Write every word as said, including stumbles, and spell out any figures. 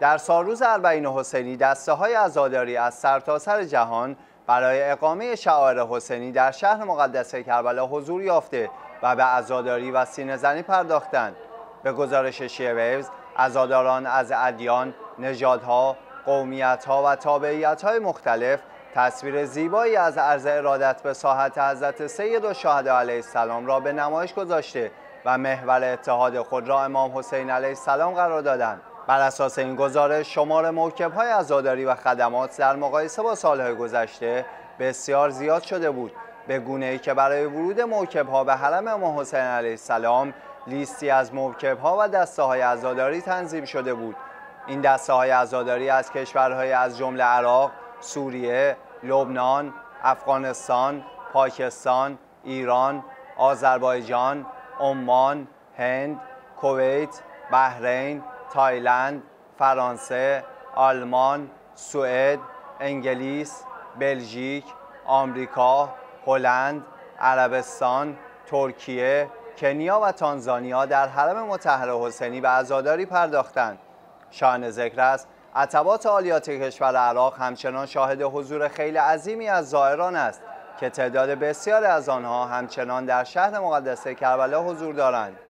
در سالروز اربعین حسینی دسته‌های عزاداری از سرتاسر جهان برای اقامه شعائر حسینی در شهر مقدس کربلا حضور یافته و به عزاداری و سینه‌زنی پرداختند. به گزارش شیعه ویوز، عزاداران از ادیان، نژادها، قومیت‌ها و تابعیت‌های مختلف تصویر زیبایی از عرض ارادت به ساحت حضرت سیدالشهدا علیه السلام را به نمایش گذاشته و محور اتحاد خود را امام حسین علیه السلام قرار دادند. بر اساس این گزارش، شمار موکب‌های عزاداری و خدمات در مقایسه با سالهای گذشته بسیار زیاد شده بود، به گونه‌ای که برای ورود موکب‌ها به حرم امام حسین علیه السلام لیستی از موکب‌ها و دسته‌های عزاداری تنظیم شده بود. این دسته‌های عزاداری از کشورهای از جمله عراق، سوریه، لبنان، افغانستان، پاکستان، ایران، آذربایجان، عمان، هند، کویت، بحرین، تایلند، فرانسه، آلمان، سوئد، انگلیس، بلژیک، آمریکا، هلند، عربستان، ترکیه، کنیا و تانزانیا در حرم مطهر حسینی به عزاداری پرداختند. شایان ذکر است عتبات عالیات کشور عراق همچنان شاهد حضور خیلی عظیمی از زائران است که تعداد بسیاری از آنها همچنان در شهر مقدس کربلا حضور دارند.